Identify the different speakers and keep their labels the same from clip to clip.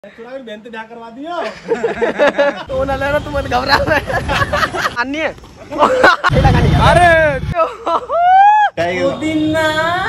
Speaker 1: बेनते ब्याह करवा दियो
Speaker 2: तो ना ले तुम मत घबरा अन्य
Speaker 1: अरे
Speaker 2: पुदीना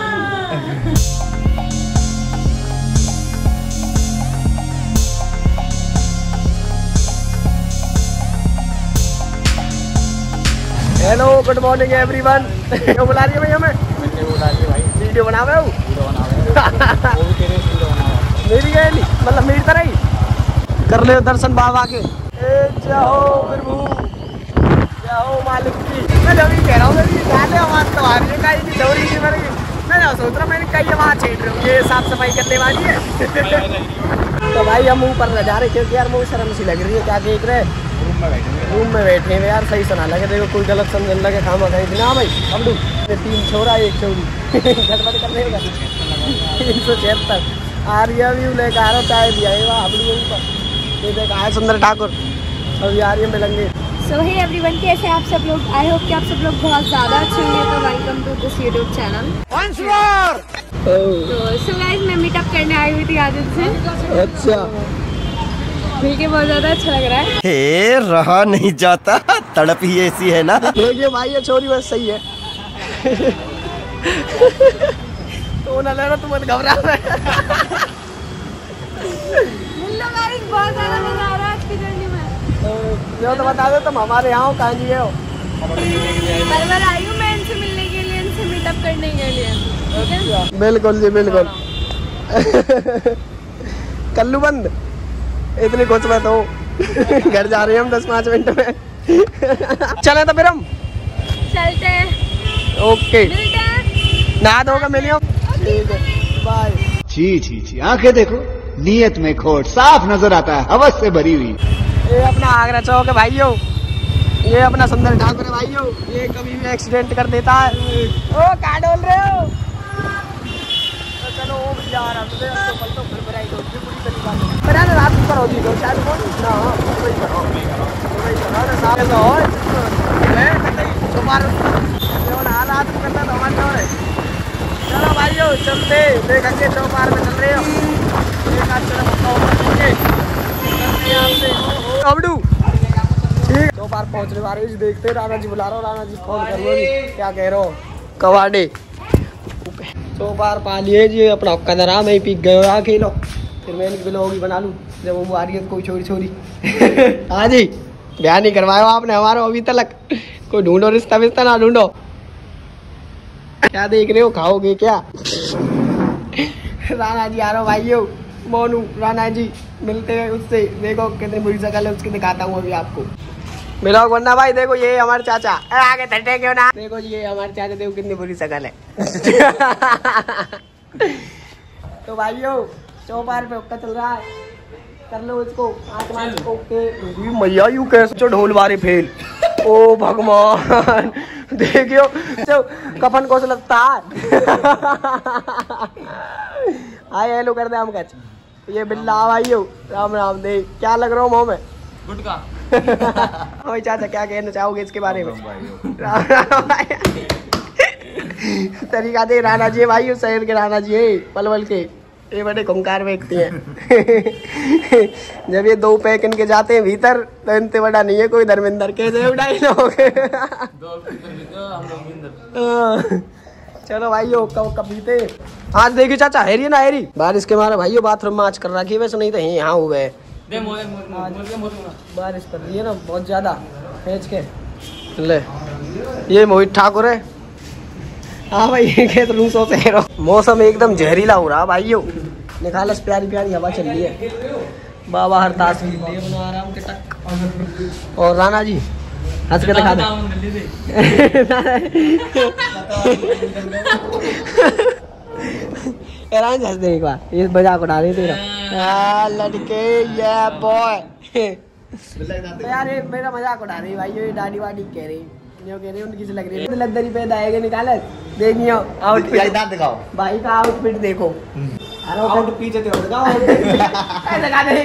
Speaker 2: हेलो गुड मॉर्निंग एवरीवन। क्यों बुला रही है भाई हमें?
Speaker 1: बुला रही है भाई,
Speaker 2: वीडियो बना रहे हो?
Speaker 1: वीडियो बना रहे हो वो भी तेरे वीडियो बना रहा हूं।
Speaker 2: मेरी गए नहीं मतलब मेरी तरह ही कर ले दर्शन बाबा के। जय हो प्रभु, जय हो मालिक की। मैं जब ही कह रहा हूँ ज्यादा आवाज तो आ रही है कहीं की दौरी की मेरी। मैं ना सोच रहा मैंने कई आवाज छेड़ रही हूँ, ये साफ सफाई करने वाली है। तो भाई हम ऊपर जा रहे क्योंकि यार मुझे शर्म सी लग रही है। क्या देख रहे हैं? रूम में बैठे हैं यार, सही सुना लगे। देखो कोई गलत समझने लगे खामा कहीं ना भाई। हम लोग 3 छोरा 1 चौड़ी झटपट करने होगा 376 आर्या भी लेकर आ रहा चाय दिया है वहाँ हम लोग ऊपर। ये देखा है सुंदर ठाकुर अभी आर्य मिलेंगे।
Speaker 3: सो हे एवरीवन, कैसे आप सब लोग? आई होप कि आप सब लोग बहुत ज़्यादा अच्छे होंगे। तो welcome to this YouTube channel. तो सो गाइस, मैं मीटअप करने आई हुई थी आदित्य से।
Speaker 2: अच्छा,
Speaker 3: मिल के बहुत ज़्यादा अच्छा लग रहा है।
Speaker 4: हे रहा नहीं जाता, तड़प ही ऐसी है ना।
Speaker 2: देखिए भाई ये छोरी बस सही है। तो ना लेना तुम मत घबरा।
Speaker 3: बहुत ज़्यादा मजा आ रहा है आज की जर्नी में।
Speaker 2: जो तो बता दो तुम हमारे यहाँ कहाँ जी हो?
Speaker 3: बार आई हूँ मैं इनसे मिलने के लिए, इनसे मीटअप करने के लिए।
Speaker 2: बिल्कुल जी बिल्कुल। कल्लू बंद इतनी कुछ मत हो। घर जा रहे हैं हम 10-5 मिनट में। चले तो फिर हम
Speaker 3: चलते हैं,
Speaker 2: ओके।
Speaker 3: मिलते हैं।
Speaker 2: नहा धोकर मिलियो। ठीक है, बाय।
Speaker 5: छी छी छी, आंखें देखो, नीयत में खोट साफ नजर आता है, हवस से भरी हुई।
Speaker 2: ये अपना आगरा चौक है भाइयों, ये अपना सुंदर ठाकुर है भाइयों। ये कभी भी एक्सीडेंट कर देता है। ओ क्या डोल रहे हो? तो चलो वो जा रहा है तो कल तो फिर बुराई तो पूरी तरीका से पर यार रात ऊपर होती तो शायद वो ना वही करो वही करो ना सारे तो है नहीं सुमार जो ना रात को करता तो हमारे और चलो भाइयों चलते देखेंगे चौपार में चल रहे हो। एक आध चलो ओके अबडू ठीक चौपार पहुंचने वाले हैं। देखते राणा जी बुला रहा हूँ, राणा जी फोन करो क्या कह रहे हो? कवाडे चौपार पा लिए जी अपना कदरा में पी गए आ खेलो। फिर मैं ब्लॉग बना लूँ जब वो आ रही है कोई छोरी हाँ जी ब्याह नहीं करवाया आपने हमारा अभी तक। कोई ढूंढो रिश्ता विश्ता ना ढूंढो। क्या देख रहे हो, खाओगे क्या? राणा जी आ रहा हो भाइयों, मोनू राणा जी मिलते हैं उससे। देखो कितनी बुरी शक्ल है उसकी, दिखाता हूँ अभी आपको। मिलाओ वरना भाई। देखो ये हमारे चाचा आगे ठटे क्यों ना। देखो जी ये हमारे चाचा, देखो कितनी बुरी शक्ल है। तो भाइयों चौपार पे हुक्का चल रहा है, कर लो इसको आसमान ओके। मैया यू कैसे ढोल मारे फेल। ओ भगवान देखियो तो कफन को से लगता है। हाय हेलो कर दे हम कच। ये बिल्ला भाइयों राम राम दे। क्या लग रहा हूँ मुँह में
Speaker 1: गुटका।
Speaker 2: भाई चाचा क्या कहना चाहोगे इसके बारे में? तरीका दे राणा जी भाई शहर के राणा जी है पलवल के। ये बड़े खूंखार व्यक्ति हैं। जब ये 2 पैक इनके जाते हैं भीतर तो इनसे बड़ा नहीं है कोई धर्मेंद्र के डायलॉग। चलो भाइयों कब पीते आज। देखिए चाचा हैरी ना हैरी बारिश के मारे भाइयों बाथरूम में आज कर रखी है वैसे, नहीं तो यहाँ हुए है। बारिश कर रही है ना बहुत ज्यादा फेंच के। ले ये मोहित ठाकुर है। हाँ भाई खेत रूसों से मौसम एकदम जहरीला हो रहा भाइयों। निकालस प्यारी प्यारी हवा चल रही है। बाबा हर ताश आराम के टक। और राणा जी हंस के दिखा दे। राणा जी हंस दे एक बार, ये मजाक उड़ा रही तेरा लड़के ये बॉय। यार ये मेरा मजाक उड़ा रही भाई, ये दाढ़ी वाड़ी कह रही जो कह रही उनकी से लग रही है। लद्दरी पे आएगा निकाल देखियो आउटफिट दिखाओ भाई का आउटफिट देखो। अरे आउट पीछे तो दिखाओ लगा दे।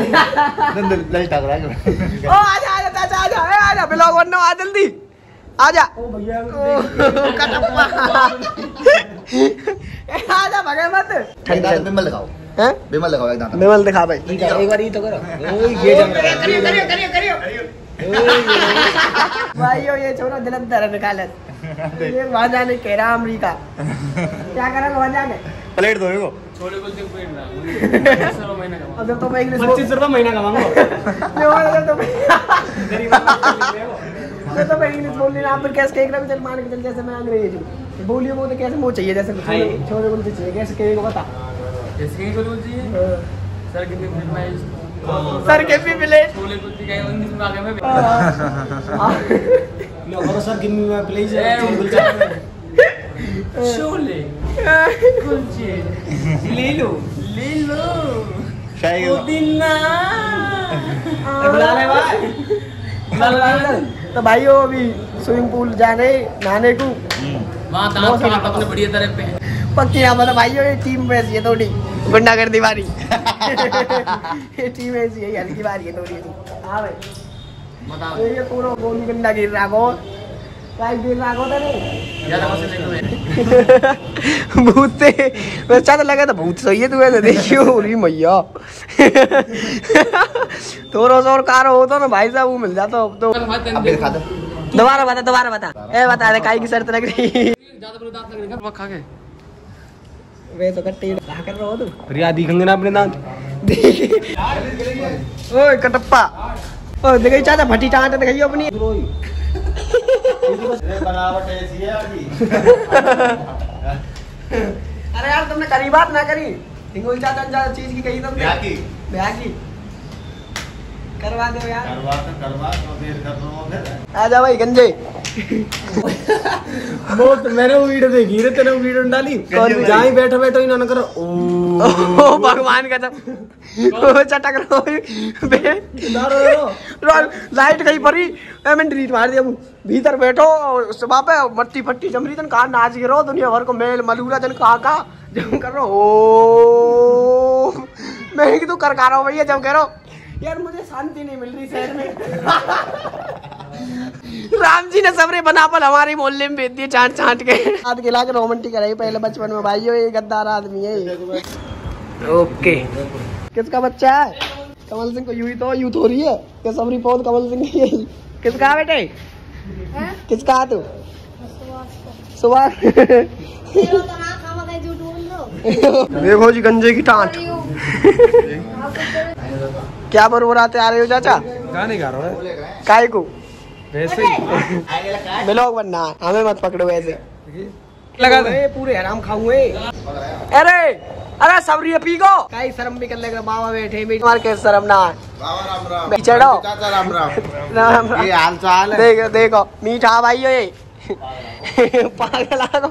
Speaker 2: ओ आजा आजा चाचा आजा आजा ब्लॉग बनना आ जल्दी आजा। ओ भैया आजा भगे मत।
Speaker 4: ठंडा पे मत लगाओ।
Speaker 2: हैं?
Speaker 4: बेमल लगाओ एक दांत।
Speaker 2: बेमल दिखा भाई, एक बार ये तो करो। भाइयों ये छोड़ो, जलंधर निकाले ये वहाँ जाने कह रहा अमरीका। क्या करेंगे वहाँ जाके?
Speaker 4: प्लेट दो इनको।
Speaker 2: अगर तो मैं इंग्लिश
Speaker 1: 25 रुपए महीना कमाऊंगा।
Speaker 2: तो मैं इंग्लिश बोल रही आप कैसे केक रहा चल मान के चल, जैसे मैं अंग्रेज हूँ बोलिए वो तो कैसे वो चाहिए जैसे छोटे बोलते चाहिए कैसे केक को बता
Speaker 1: कैसे बोल चाहिए सर कितने मिनट में
Speaker 2: सर के भी मिले
Speaker 1: छोले कुलचे का इंग्लिश में आ गया मैं
Speaker 2: लो करो sir give me my please
Speaker 1: chole kulche ले लो
Speaker 4: शाही
Speaker 1: पुदीना
Speaker 2: बुला ले भाई तो भाइयों अभी स्विमिंग पूल जाने नहाने को
Speaker 1: वहाँ दांत काट अपने बढ़िया तरह पे
Speaker 2: पक्की यहाँ पर भाइयों ये टीम वैसी है थोड़ी गुंडागर्दी वाली ये टीम ऐसी है हल्की वाली है थोड़ी। हाँ भाई
Speaker 1: बताओ
Speaker 2: ये पूरा गोली गंडा गिर रहा को काय गिर रहा को तो नहीं
Speaker 1: ज्यादा मस्त नहीं
Speaker 2: भूत थे अच्छा तो लगा था भूत सही है तू ऐसे देखियो री मैया थोड़ा सा और कार हो तो ना भाई साहब वो मिल जाता तो
Speaker 4: अब दिखा दो।
Speaker 2: दोबारा बता ए बता दे काई की शर्त लग रही
Speaker 1: ज्यादा बड़े दांत लग रहे हैं खा के
Speaker 2: वे तो कट्टी क्या कर रहा हो तू
Speaker 1: रिया दिखेंगे ना अपने दांत
Speaker 2: ओए कटप्पा ओ देखो चाचा फटी टांट दिखाइयो अपनी
Speaker 4: बनावट ऐसी है अभी।
Speaker 2: अरे यार तुमने करी बात ना करी हिंगोल चाचा ज्यादा चीज की कही तुमने ब्याह की करवा दो यार
Speaker 4: करवा तो देर कर दो फिर।
Speaker 2: आ जा भाई गंजे
Speaker 1: बहुत मैंने वो वीडियो देखी रे तेरे वीडियो डाली जहाँ ही बैठो बैठो इन्होंने करो
Speaker 2: ओ भगवान का जब चटक रहा लाइट कहीं पड़ी मैंने डिलीट मार दिया भीतर बैठो सुबह पे मट्टी फट्टी जमरी जन कहा नाच गिरो दुनिया भर को मेल मलूरा जन कहा जब कर रहा हो मैं ही तो कर रहा हूँ भैया जब कह रहा हूँ यार मुझे शांति नहीं मिल रही शहर में राम जी ने सबरे बना पर हमारे मोहल्ले में भेज दिए चाट के हाथ गिला के रोमांटिक रही पहले बचपन में भाइयों ये गद्दार आदमी है। ओके किसका बच्चा है कमल सिंह को यूथ हो रही है कि सबरी पौध कमल सिंह की यही किसका बेटे किसका तू सुबह देखो जी गंजे की टांट क्या बरबराते आ रहे हो चाचा
Speaker 1: गाने गा रहा है
Speaker 2: काय को
Speaker 1: वैसे ही
Speaker 2: ब्लॉग बनना हमें मत पकड़ो वैसे
Speaker 1: लगा दे
Speaker 2: पूरे हराम खाऊंगे अरे सबरी पी को काई शर्म भी कर लेगा बाबा बैठे मार के शर्म ना
Speaker 4: बाबा राम राम
Speaker 2: चढ़ो
Speaker 4: चाचा राम राम
Speaker 2: राम
Speaker 4: ये हाल चाल है।
Speaker 2: देखो मीठा भाई ये पागल आगो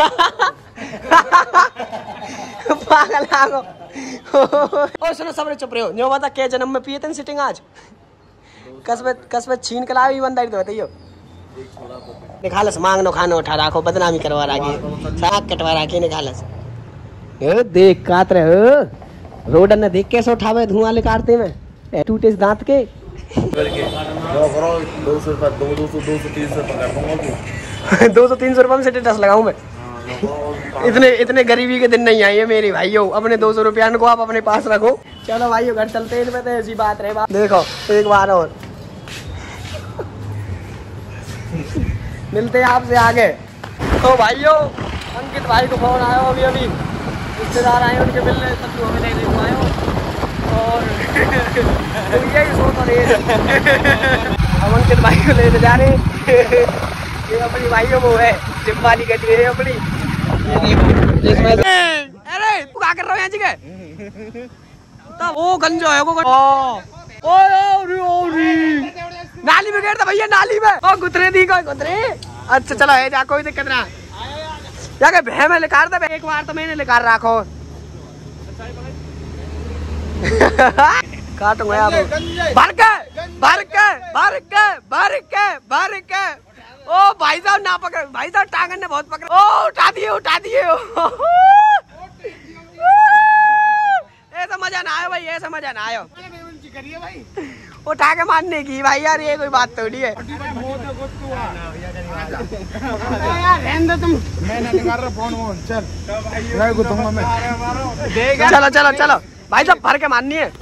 Speaker 2: पागल आगो ओ सुनो सबरे चुप रहे हो न्यो बता के जन्म में पिए थे सिटिंग आज कसबे छीन के लावी बंदा तो बताइयो निकालस मांगनो खानो उठा राखो बदनामी करवा राखी साग कटवा राखी निकालस ए देख कात रहे हो रोड ने देख कैसे उठावे धुआं निकालते में टूटे दांत के
Speaker 4: 200 रुपए 200 पकड़ दूंगा
Speaker 2: 200-300 रुपए में स्टेटस लगाऊं मैं इतने गरीबी के दिन नहीं आए हैं मेरे भाइयों अपने 200 रुपया को आप अपने पास रखो। चलो भाइयों घर चलते हैं इसमें तो ऐसी बात रहे देखो एक बार और मिलते हैं आपसे आगे। तो भाइयों अंकित भाई को फोन आया अभी रिश्तेदार आए उनके मिलने तब तो हमें नहीं देख पाए और यही सोच रहे हम अंकित भाई को लेने जा रहे ये अपनी भाइयों वो है जिम वाली गड्डी है अपनी। अरे तू क्या कर रहा है यहाँ जगह तब वो गंजो है वो नाली में गिरता भैया नाली में ओ गुतरे दी कोई गुतरे अच्छा चलो है जा कोई दिक्कत ना जाके भे में लिखा था एक बार तो मैंने लिखा रखो काटूंगा आप भर के ओ भाई साहब ना पकड़ भाई साहब टांगन ने बहुत पकड़ा ओ उठा दिए ऐसा मजा ना आयो भाई ऐसा मजा ना आयो उठा के मारने की भाई यार, ये कोई बात थोड़ी है। चलो चलो चलो भाई साहब, भर के मारनी है।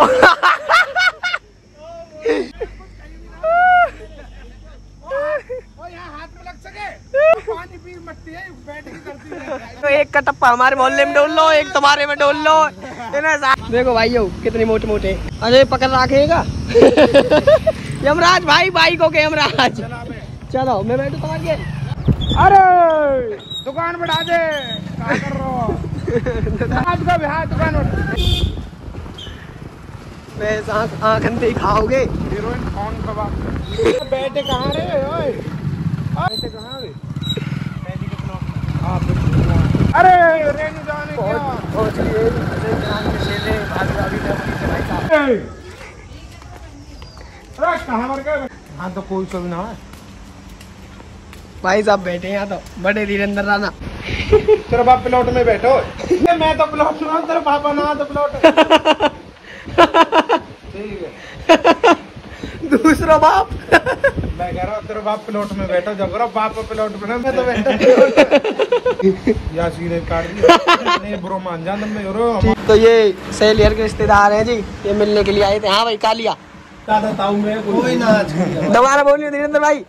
Speaker 2: तो एक का टप्पा हमारे मोहल्ले में डोल लो, एक तुम्हारे में डोल लो। देखो भाइयों कितने मोटे मोटे। अरे पकड़ रखेगा। यमराज भाई, बाइक हो गए यमराज। चलो मैं बैठू तुम्हारे। अरे
Speaker 6: दुकान बढ़ा दे, क्या कर रहे हो? दुकान
Speaker 2: आँख अंधे ही खाओगे।
Speaker 6: हीरोइन कौन बाबा? बैठे कहाँ रे? बैठे कहाँ रे? अरे रेनू जाने क्या? कहाँ मर गए? हाँ तो कोई कभी ना है
Speaker 2: भाई साहब बैठे हैं यहाँ तो बड़े धीरेन्द्र राणा।
Speaker 6: तेरा बाप प्लॉट में बैठो। मैं तो प्लॉट में हूँ, तेरा पापा ना तो प्लॉट।
Speaker 2: दूसरा बाप।
Speaker 6: मैं कह रहा हूँ तेरा बाप प्लॉट में बैठो, जब करो बाप प्लॉट में ना, मैं तो बैठा। या सीधे काट दिया नहीं ब्रो, मान जा तुम।
Speaker 2: तो ये सहेलियर के रिश्तेदार हैं जी, ये मिलने के लिए आए थे। हाँ भाई कालिया
Speaker 1: कोई ना।
Speaker 2: दोबारा बोलिए धीरेन्द्र भाई।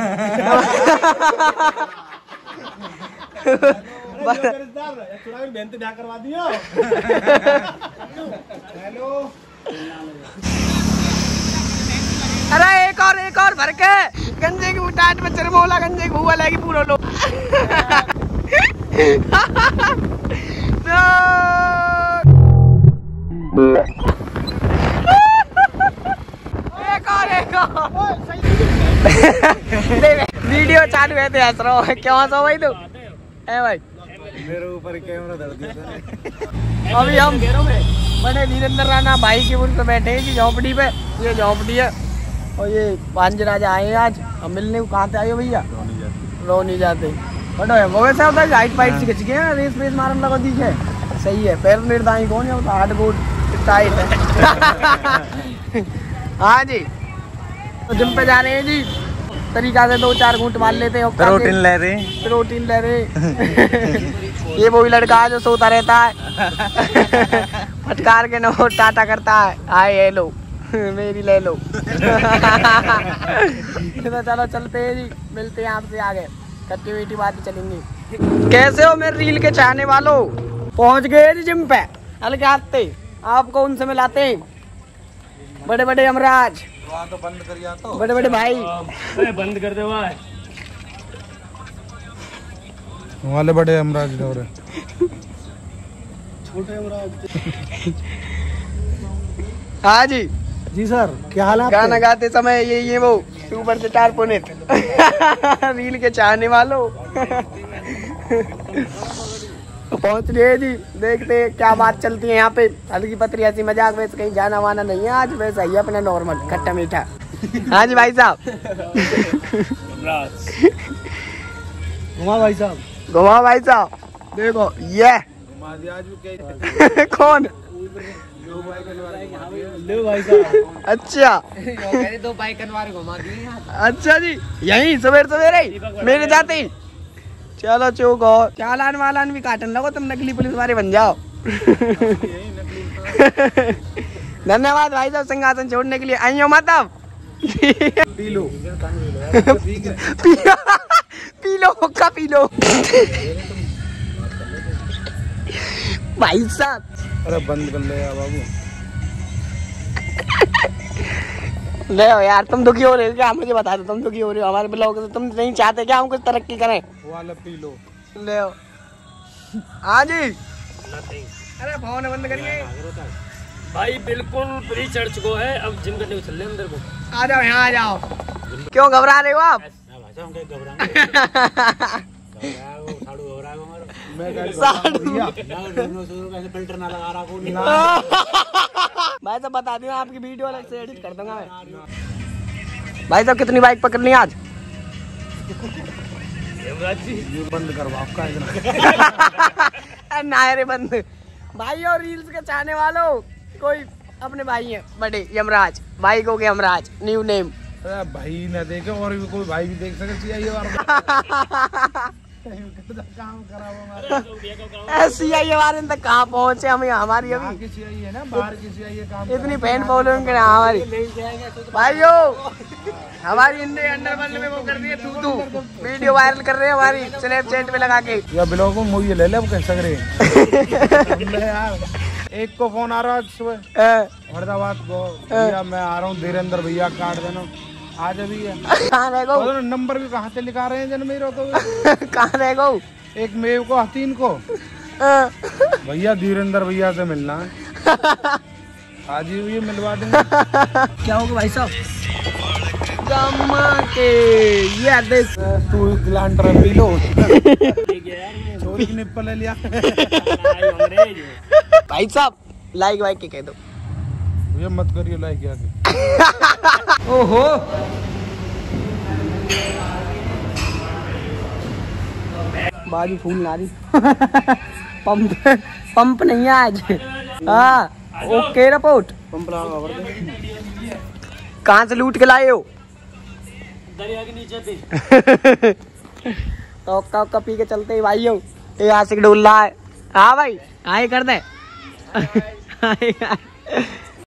Speaker 1: करवा दिया। हेलो।
Speaker 2: अरे एक और भर के गंजे की उठाट में चरमोला गंजे की हुआ लगी पूरा लोग। एक और वीडियो चालू है तो हंस रहा हो, क्यों हंस रहा भाई तू? है भाई
Speaker 6: मेरे ऊपर कैमरा धर दिया।
Speaker 2: अभी हम बड़े धीरेन्द्र राणा भाई के उन पे बैठे हैं झोपड़ी पे। ये झोपड़ी है और ये पांच राजा आए हैं आज। हम मिलने को कहाँ से आए हो भैया? रो नहीं जाते। बटो है वो वैसा होता है, हाइट फाइट से खिंच गए, रेस वेस मारने लगा दीजिए। सही है, पैर निर्दाई कौन है, हार्ड बोर्ड टाइट है। हाँ जी, तो जिम पे जा रहे हैं जी, तरीका से 2-4 घूंट मार लेते हैं।
Speaker 6: प्रोटीन ले रहे।
Speaker 2: ये वही लड़का है जो सोता रहता है, फटकार के नोट टाटा करता है, आए ये लो मेरी ले लो। तो चलो चलते हैं जी, मिलते हैं आपसे आगे, कट्टी वीटी बातें चलेंगी। कैसे हो मेरे रील के चाहने वालों? पहुंच गए जी जिम पे, हल्के आते आपको उनसे मिलाते हैं। बड़े बड़े यमराज,
Speaker 6: तो बंद करिए तो।
Speaker 2: बड़े बड़े भाई
Speaker 1: बंद कर दे भाई।
Speaker 6: वाले बड़े यमराज दौरे।
Speaker 1: छोटे यमराज।
Speaker 2: हाँ जी
Speaker 1: जी सर, क्या हाल है?
Speaker 2: गाना गाते समय ये वो सुपर स्टार पुनीत। रील के चाहने वालों। तो पहुंच गए जी, देखते हैं क्या बात चलती है यहाँ पे। हल्की पतरी ऐसी मजाक, वैसे कहीं जाना वाना नहीं है आज, वैसा ही अपना नॉर्मल खट्टा मीठा। हाँ जी भाई साहब।
Speaker 1: घुमा भाई साहब,
Speaker 2: घुमाओ भाई साहब। देखो ये कौन?
Speaker 1: ले भाई साहब।
Speaker 2: अच्छा
Speaker 1: 2 बाइक घुमा दिए।
Speaker 2: अच्छा जी, यही सवेरे सवेरे मेरे जाते ही। चलो चौक और चालान वालान भी काटन लगो, तुम नकली पुलिस वाले बन जाओ। धन्यवाद भाई साहब सिंहासन छोड़ने के लिए। आई हो मतलब
Speaker 6: पी लो।
Speaker 2: पी लो हुक्का पी लो। भाई साहब
Speaker 6: अरे बंद कर ले यार बाबू।
Speaker 2: ले यार, तुम दुखी हो रहे हो क्या? मुझे बता दो, तुम दुखी हो रहे हो हमारे ब्लॉग से? तुम नहीं चाहते क्या हम कुछ तरक्की करें?
Speaker 6: वाला पी लो।
Speaker 2: ले हाँ जी। अरे फोन बंद करिए
Speaker 1: भाई, बिल्कुल फ्री चढ़ चुको है, अब जिम करने को चल रहे अंदर को।
Speaker 2: आ जाओ यहाँ आ जाओ। क्यों घबरा रहे हो आप?
Speaker 6: फिल्टर ना लगा रहा
Speaker 2: भाई साहब बता दिया, आपकी वीडियो अलग से एडिट कर दूंगा मैं। भाई साहब कितनी बाइक पकड़नी आज?
Speaker 6: बंद करो आपका इतना।
Speaker 2: ना रे बंद। भाई और रील्स के चाहने वालों, कोई अपने भाई हैं बड़े यमराज, भाई को यमराज न्यू नेम।
Speaker 6: अरे भाई न देखे और भी कोई भाई भी देख सके चाहिए बार काम करा हमारे
Speaker 2: सीआई हमारे तक कहाँ पहुँचे हम, हमारी अभी
Speaker 6: किसी आई है ना बाहर किसी आई है काम
Speaker 2: इतनी फैन फॉलोइंग है हमारी भाइयों। हमारी इंडिया अंडरवर्ल्ड में वो कर रही है तू वीडियो वायरल कर रहे हैं हमारी स्नैपचैट पे लगा के।
Speaker 6: या ब्लॉग में मुझे ले ले अब कह सक रहे यार। एक को फोन आ रहा है सुबह फरीदाबाद को, भैया मैं आ रहा हूँ धीरेन्द्र भैया काट देना आज अभी है।
Speaker 2: कहाँ रह गो
Speaker 6: नंबर भी कहाँ से लिखा रहे हैं जन मेरे को
Speaker 2: कहाँ रह गो
Speaker 6: एक मेव को हतीन को भैया धीरेन्द्र भैया से मिलना है आज ही मिलवा देंगे।
Speaker 2: क्या होगा भाई साहब के ये देख
Speaker 6: तू ग्लांटर पी लो छोरी की निप्पल ले लिया
Speaker 2: भाई साहब लाइक वाइक के कह दो
Speaker 6: ये मत करिए लाइक आगे।
Speaker 2: ओहो बाजू फूल ना रही पंप नहीं है आज। हाँ ओके रिपोर्ट कहाँ से लूट के लाए हो दरिया के नीचे थे तो पी के चलते ही भाई हो ये आशिक डोल रहा है। हाँ भाई आए कर दे